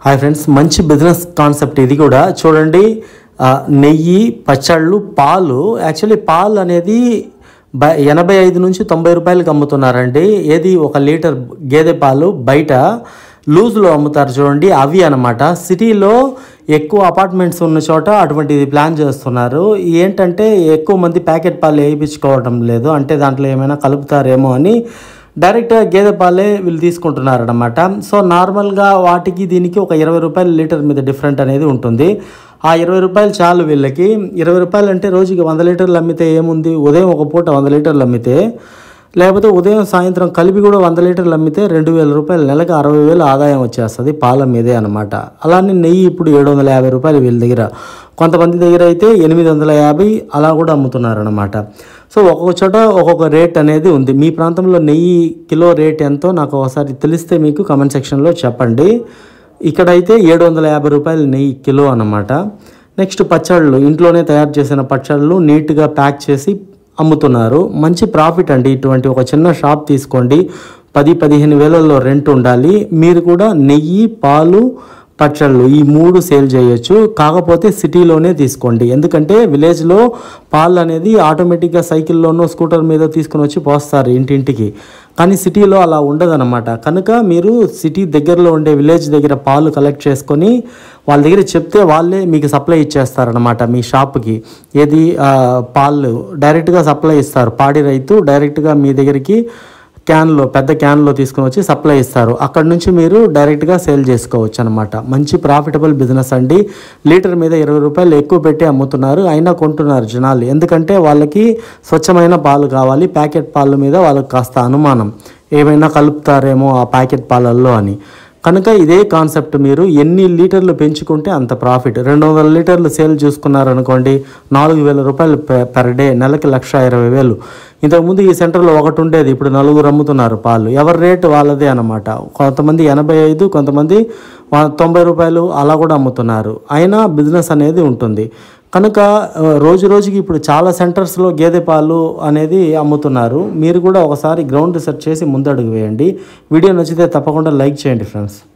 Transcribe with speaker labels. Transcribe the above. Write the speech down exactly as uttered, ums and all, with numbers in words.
Speaker 1: Hi friends, మంచి business concept ఇది కూడా. చూడండి, నెయ్యి, పచ్చళ్ళు, పాలు. యాక్చువల్లీ పాలు అనేది బ ఎనభై ఐదు నుంచి తొంభై రూపాయలకి అమ్ముతున్నారండి. ఏది ఒక లీటర్ గేదె పాలు బయట లూజ్లో అమ్ముతారు చూడండి, అవి అనమాట. సిటీలో ఎక్కువ అపార్ట్మెంట్స్ ఉన్న చోట అటువంటిది ప్లాన్ చేస్తున్నారు. ఏంటంటే ఎక్కువ మంది ప్యాకెట్ పాలు వేయించుకోవడం లేదు, అంటే దాంట్లో ఏమైనా కలుపుతారేమో అని డైరెక్ట్గా గేదె పాలే వీళ్ళు తీసుకుంటున్నారు అనమాట. సో నార్మల్గా వాటికి దీనికి ఒక ఇరవై రూపాయల లీటర్ మీద డిఫరెంట్ అనేది ఉంటుంది. ఆ ఇరవై రూపాయలు చాలు వీళ్ళకి. ఇరవై రూపాయలు అంటే రోజుకి వంద లీటర్లు అమ్మితే ఏముంది, ఉదయం ఒక పూట వంద లీటర్లు అమ్మితే, లేకపోతే ఉదయం సాయంత్రం కలిపి కూడా వంద లీటర్లు అమ్మితే రెండు వేల రూపాయలు నెలకు అరవై వేలు ఆదాయం వచ్చేస్తుంది పాల మీదే అనమాట. అలానే నెయ్యి ఇప్పుడు ఏడు వందల యాభై రూపాయలు వీళ్ళ దగ్గర, కొంతమంది దగ్గర అయితే ఎనిమిది వందల యాభై అలా కూడా అమ్ముతున్నారు అనమాట. సో ఒక్కొక్క చోట ఒక్కొక్క రేట్ అనేది ఉంది. మీ ప్రాంతంలో నెయ్యి కిలో రేట్ ఎంతో నాకు ఒకసారి తెలిస్తే మీకు కమెంట్ సెక్షన్లో చెప్పండి. ఇక్కడైతే ఏడు వందల యాభై రూపాయలు నెయ్యి కిలో అనమాట. నెక్స్ట్ పచ్చళ్ళు, ఇంట్లోనే తయారు చేసిన పచ్చళ్ళు నీట్గా ప్యాక్ చేసి అమ్ముతున్నారు. మంచి ప్రాఫిట్ అండి. ఇటువంటి ఒక చిన్న షాప్ తీసుకోండి, పది పదిహేను వేలలో రెంట్ ఉండాలి. మీరు కూడా నెయ్యి, పాలు, పచ్చళ్ళు ఈ మూడు సేల్ చేయొచ్చు. కాకపోతే సిటీలోనే తీసుకోండి, ఎందుకంటే విలేజ్లో పాలు అనేది ఆటోమేటిక్గా సైకిల్లోనో స్కూటర్ మీద తీసుకుని వచ్చి పోస్తారు ఇంటింటికి. కానీ సిటీలో అలా ఉండదన్నమాట. కనుక మీరు సిటీ దగ్గరలో ఉండే విలేజ్ దగ్గర పాలు కలెక్ట్ చేసుకొని వాళ్ళ దగ్గర చెప్తే వాళ్ళే మీకు సప్లై ఇచ్చేస్తారనమాట మీ షాప్కి. ఏది పాలు డైరెక్ట్గా సప్లై ఇస్తారు. పాడి రైతు డైరెక్ట్గా మీ దగ్గరికి క్యాన్లో, పెద్ద క్యాన్లో తీసుకుని వచ్చి సప్లై ఇస్తారు. అక్కడ నుంచి మీరు డైరెక్ట్గా సేల్ చేసుకోవచ్చు అనమాట. మంచి ప్రాఫిటబుల్ బిజినెస్ అండి. లీటర్ మీద ఇరవై రూపాయలు ఎక్కువ పెట్టి అమ్ముతున్నారు, అయినా కొంటున్నారు జనాలు. ఎందుకంటే వాళ్ళకి స్వచ్ఛమైన పాలు కావాలి. ప్యాకెట్ పాల మీద వాళ్ళకి కాస్త అనుమానం, ఏమైనా కలుపుతారేమో ఆ ప్యాకెట్ పాలల్లో అని. కనుక ఇదే కాన్సెప్ట్, మీరు ఎన్ని లీటర్లు పెంచుకుంటే అంత ప్రాఫిట్. రెండు వందల లీటర్లు సేల్ చూసుకున్నారనుకోండి, నాలుగు వేల రూపాయలు పెర్ డే, నెలకి లక్ష ఇరవై వేలు. ఇంతకుముందు ఈ సెంటర్లో ఒకటి ఉండేది, ఇప్పుడు నలుగురు అమ్ముతున్నారు పాలు. ఎవరి రేటు వాళ్ళదే అనమాట. కొంతమంది ఎనభై ఐదు, కొంతమంది తొంభై రూపాయలు అలా కూడా అమ్ముతున్నారు. అయినా బిజినెస్ అనేది ఉంటుంది. కనుక రోజు రోజుకి ఇప్పుడు చాలా సెంటర్స్లో గేదె పాలు అనేది అమ్ముతున్నారు. మీరు కూడా ఒకసారి గ్రౌండ్ రీసెర్చ్ చేసి ముందడుగు వేయండి. వీడియో నచ్చితే తప్పకుండా లైక్ చేయండి ఫ్రెండ్స్.